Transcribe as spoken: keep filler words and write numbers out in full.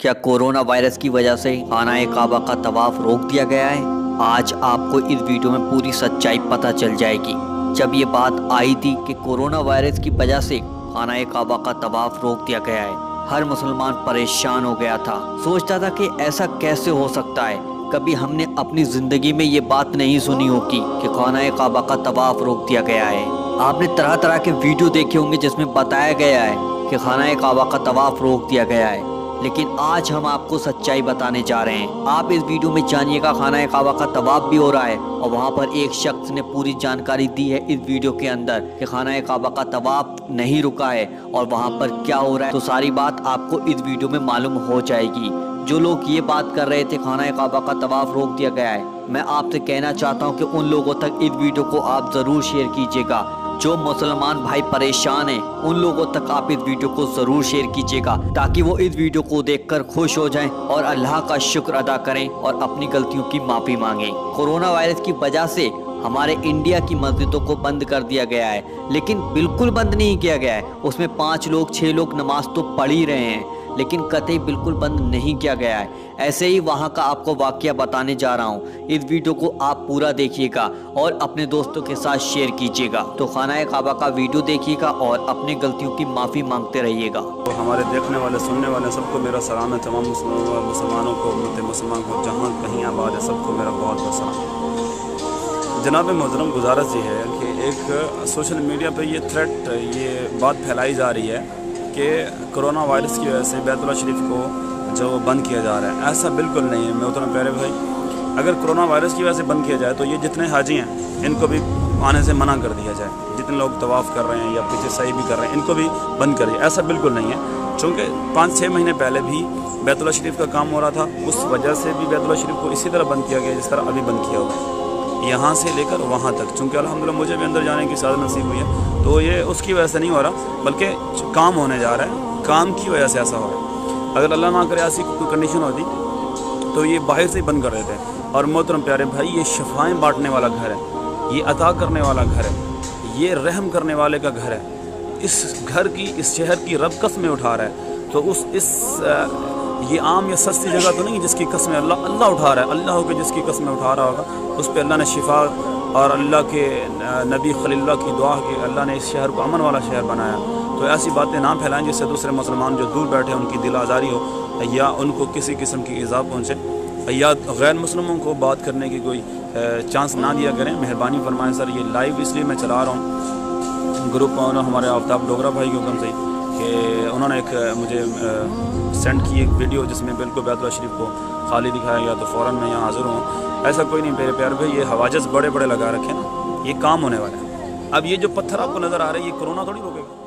کیا corona virus کی وجہ سے خانہ کعبہ کا طواف روک دیا گیا ہے؟ آج آپ کو اس ویڈیو میں پوری سچائی پتہ چل جائے گی۔ جب یہ بات آئی تھی کہ کورونا وائرس کی وجہ سے خانہ کعبہ کا طواف روک دیا گیا ہے، ہر مسلمان پریشان ہو گیا تھا، سوچتا تھا کہ ایسا کیسے ہو سکتا ہے۔ کبھی ہم نے اپنی زندگی میں یہ بات نہیں سنی ہوگی کہ خانہ کعبہ کا طواف روک دیا گیا ہے۔ آپ نے طرح طرح کے ویڈیو دیکھے ہوں گے جس میں بتایا گیا ہے کہ خانہ کعبہ کا طواف روک دیا گیا ہے، لیکن آج ہم آپ کو سچائی بتانے جا رہے ہیں۔ آپ اس ویڈیو میں جانیے گا خانہ کعبہ کا طواف بھی ہو رہا ہے اور وہاں پر ایک شخص نے پوری جانکاری دی ہے اس ویڈیو کے اندر کہ خانہ کعبہ کا طواف نہیں رکا ہے اور وہاں پر کیا ہو رہا ہے۔ تو ساری بات آپ کو اس ویڈیو میں معلوم ہو جائے گی۔ جو لوگ یہ بات کر رہے تھے خانہ کعبہ کا طواف روک دیا گیا ہے، میں آپ سے کہنا چاہتا ہوں کہ ان لوگوں تک اس ویڈیو کو آپ ضرور شیئر کیجیے گا۔ جو مسلمان بھائی پریشان ہیں ان لوگوں تک آپ اس ویڈیو کو ضرور شیئر کیجیے گا تاکہ وہ اس ویڈیو کو دیکھ کر خوش ہو جائیں اور اللہ کا شکر ادا کریں اور اپنی غلطیوں کی معافی مانگیں۔ کورونا وائرس کی وجہ سے ہمارے انڈیا کی مسجدوں کو بند کر دیا گیا ہے، لیکن بالکل بند نہیں کیا گیا ہے۔ اس میں پانچ لوگ چھ لوگ نماز تو پڑھ ہی رہے ہیں، لیکن قطعی بالکل بند نہیں کیا گیا ہے۔ ایسے ہی وہاں کا آپ کو واقعہ بتانے جا رہا ہوں۔ اس ویڈیو کو آپ پورا دیکھیے گا اور اپنے دوستوں کے ساتھ شیئر کیجیے گا۔ تو خانہ کعبہ کا ویڈیو دیکھیے گا اور اپنی غلطیوں کی معافی مانگتے رہیے گا۔ ہمارے دیکھنے والے سننے والے سب کو میرا سلام ہے۔ تمام مسلمانوں کو، امت مسلمان کو جہاں کہیں آباد ہے، سب کو میرا بہت بہت سلام۔ جناب محترم، گزارش یہ ہے کہ ایک سوشل میڈیا پہ یہ تھریٹ، یہ بات پھیلائی جا رہی ہے کہ کرونا وائرس کی وجہ سے بیت اللہ شریف کو جو بند کیا جا رہا ہے۔ ایسا بالکل نہیں ہے محترم پیارے بھائی۔ اگر کرونا وائرس کی وجہ سے بند کیا جائے تو یہ جتنے حاجی ہیں ان کو بھی آنے سے منع کر دیا جائے۔ جتنے لوگ طواف کر رہے ہیں یا پیچھے صحیح بھی کر رہے ہیں ان کو بھی بند کر دیا۔ ایسا بالکل نہیں ہے، چونکہ پانچ چھ مہینے پہلے بھی بیت اللہ شریف کا کام ہو رہا تھا، اس وجہ سے بھی بیت اللہ شریف کو اسی طرح بند کیا گیا جس طرح ابھی بند کیا ہوا ہے، یہاں سے لے کر وہاں تک۔ چونکہ الحمدللہ مجھے بھی اندر جانے کی سعادت نصیب ہوئی ہے، تو یہ اس کی وجہ سے نہیں ہو رہا بلکہ کام ہونے جا رہا ہے، کام کی وجہ سے ایسا ہو رہا ہے۔ اگر اللہ نہ کرے ایسی کوئی کنڈیشن ہوتی تو یہ باہر سے ہی بند کر دیتے۔ اور محترم پیارے بھائی، یہ شفائیں بانٹنے والا گھر ہے، یہ عطا کرنے والا گھر ہے، یہ رحم کرنے والے کا گھر ہے۔ اس گھر کی، اس شہر کی رب قسمیں اٹھا رہا ہے، تو اس اس یہ عام یا سستی جگہ تو نہیں جس کی قسمیں اللہ اللہ اٹھا رہا ہے۔ اللہ ہو کے جس کی قسمیں اٹھا رہا ہوگا اس پہ اللہ نے شفا، اور اللہ کے نبی خلیل اللہ کی دعا کہ اللہ نے اس شہر کو امن والا شہر بنایا۔ تو ایسی باتیں نہ پھیلائیں جس سے دوسرے مسلمان جو دور بیٹھے ہیں ان کی دل آزاری ہو یا ان کو کسی قسم کی ایذا پہنچے یا غیر مسلموں کو بات کرنے کی کوئی چانس نہ دیا کریں۔ مہربانی فرمائیں سر، یہ لائیو اس لیے میں چلا رہا ہوں گروپ میں ہمارے آفتاب ڈوگرا بھائی کے حکم سے کہ انہوں نے ایک مجھے سینڈ کی ایک ویڈیو جس میں بالکل بیت اللہ شریف کو خالی دکھایا گیا، تو فوراً میں یہاں حاضر ہوں۔ ایسا کوئی نہیں میرے پیارے بھائی، یہ حواجز بڑے بڑے لگا رکھے نا، یہ کام ہونے والا ہے۔ اب یہ جو پتھر آپ کو نظر آ رہا ہے یہ کرونا تھوڑی روکے گا۔